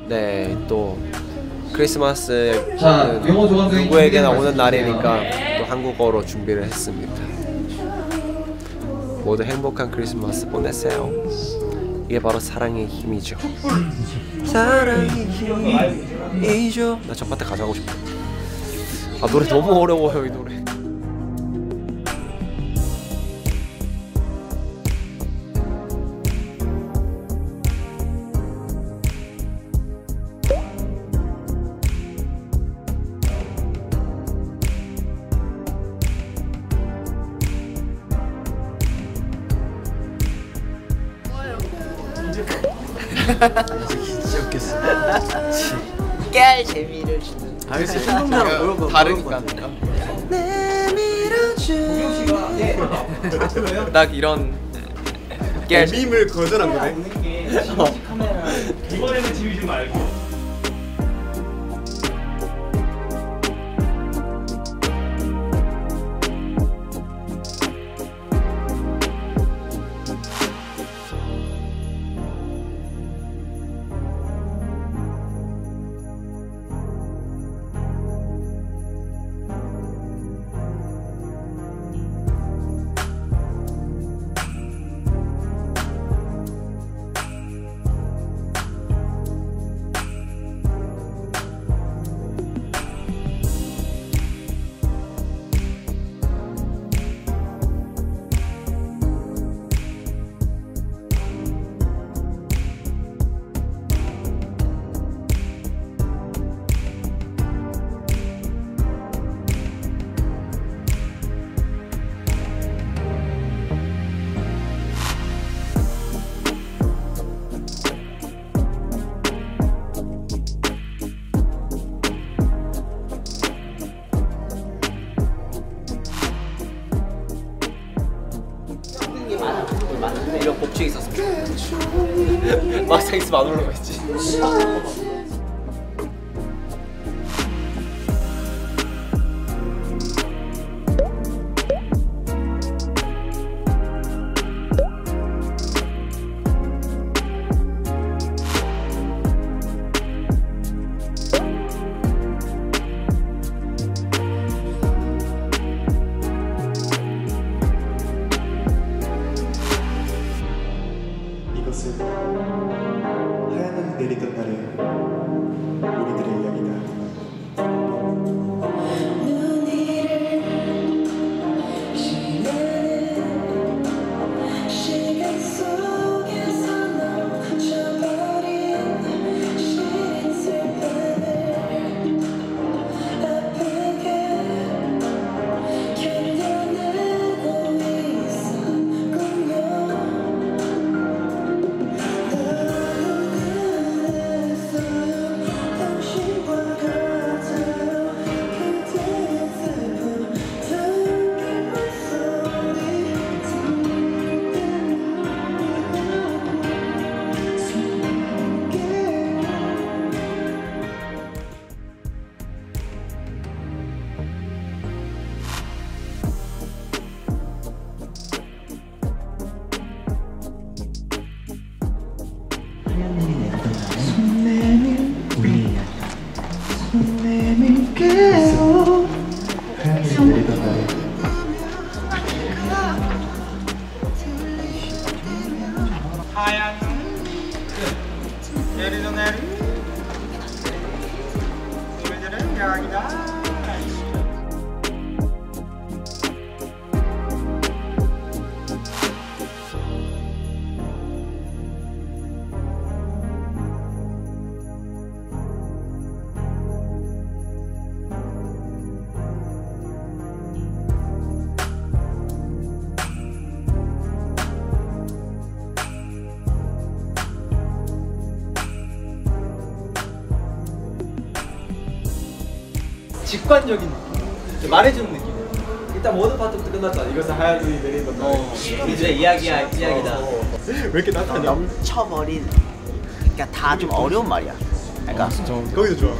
네, 또 크리스마스 자, 누구에게나 오는 날이니까 또 한국어로 준비를 했습니다. 모두 행복한 크리스마스 보내세요. 이게 바로 사랑의 힘이죠. 사랑의 힘이죠. 나 저 파트 가져가고 싶어. 아, 노래 너무 어려워요, 이 노래. 진짜 웃겼어. 깨알 재미를 주는. 알겠어. 신동자랑 다르니까. 딱 이런 깨알 밈을 거절한 거네. 이번에는 지우지 말고. 이런 법칙이 있었으면 막상 있으면 안 올라가겠지. 이것은 하얀 눈이 내리던 날의 우리들의 이야기다. 하얀 내리던 내리 우리들의 이야기다. 직관적인 느낌. 말해주는 느낌이야. 일단 모든 파트부터 끝났잖아. 이것은 하얀 눈이 내리던 날. 우리들의 이야기다. 왜 이렇게 나타나? 넘쳐버린. 그러니까 다 좀 어려운 말이야. 그러니까 거기서 좋아.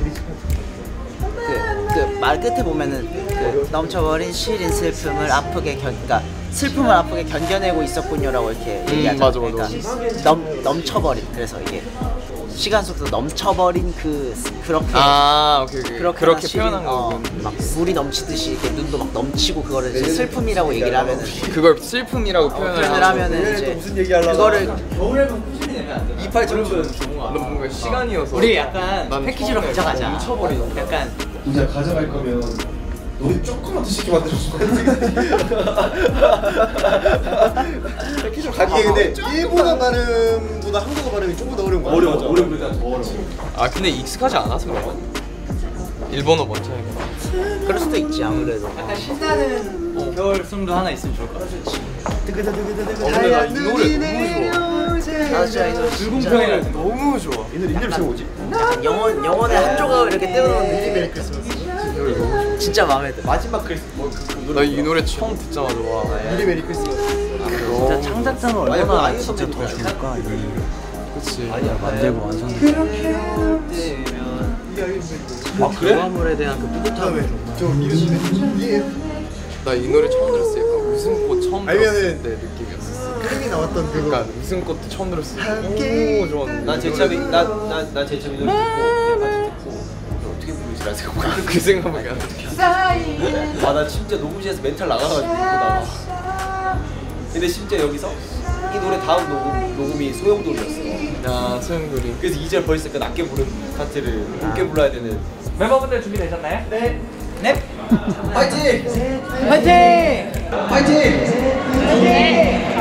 그 말 끝에 보면은 그 넘쳐버린 시린 슬픔을 아프게 그러니까 슬픔을 아프게 견뎌내고 있었군요라고 이렇게 얘기하잖아. 맞아. 그러니까 넘쳐버린. 그래서 이게 시간 속에서 넘쳐버린 그렇게 아 오케이 그렇게 시린, 표현한 거군. 막 물이 넘치듯이 이렇게 눈도 막 넘치고 그거를 이제 슬픔이라고 얘기를 하면은 그걸 슬픔이라고 표현을 하면은 이제 무슨 얘기하려고 그거를 겨울에만 꾸준히 내면 안 돼. 이빨 점점 너무 뭔가 시간이어서 우리 약간 난 패키지로 처음에 가져가자. 뭉쳐버리는 거. 약간 이제 가져갈 거면 우리 조금만 더 쉽게 만들어줄 거야. 이게 근데 일본어 발음보다 한국어 발음이 조금 더 어려운 거야. 어려움보다 더 어려워. 아 근데 익숙하지 않아서 그래. 일본어 먼저 해. 그럴 수도 있지 아무래도. 약간 신나는 겨울송도 하나 있으면 좋을 것 같아. 근데 나 이 노래 너무 좋아. 아 진짜 이 노래 진짜 불공평이라는 너무 좋아. 이 노래 제가 뭐지? 영혼의 한 조각을 이렇게 떼어놓는 메리 크리스마스. 진짜 마음에 들어. 마지막 글씨 나 이 노래 처음 듣자마자 와. 미리 메리 크리스마스. 진짜 창작자는 얼마나 진짜 더 좋을까 이 그치. 만들고 완성될 막 결과물에 대한 그 뿌듯함을 좀 이웃이네. 나 이 노래 처음 들었을 때 약간 웃음꽃 처음 들었을 아니면은 때 느낌이었어. 크림이 나왔던 그거. 약간 웃음꽃도 처음 들었을 때 너무 좋았는데. 난 제참이 난 제참이 노래 듣고 파트 듣고 어떻게 부르지라 생각하고 그 생각밖에 안 나. 아나 진짜 녹음실에서 멘탈 나가가지고 나가. 근데 심지어 여기서 이 노래 다음 녹음이 소용돌이였어. 야 소영돌이. 그래서 2절 벌써 그 낮게 부른 파트를 높게 불러야 되는. 멤버분들 준비되셨나요? 네. 파이팅! 파이팅! 파이팅!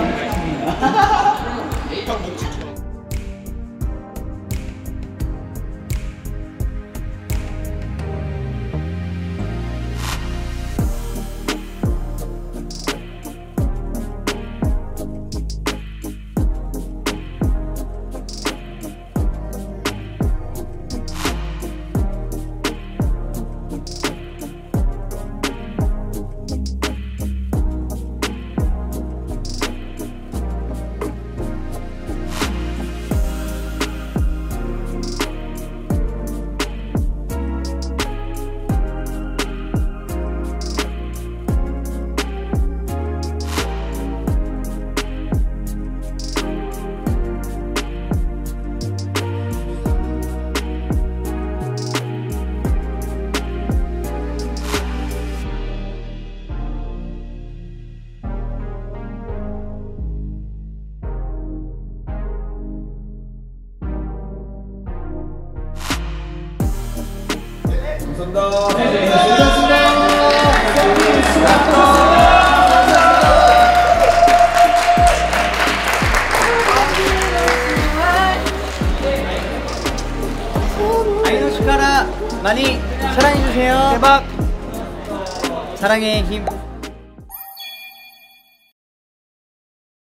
아이돌 축하라 많이 사랑해주세요. 대박. 사랑의 힘.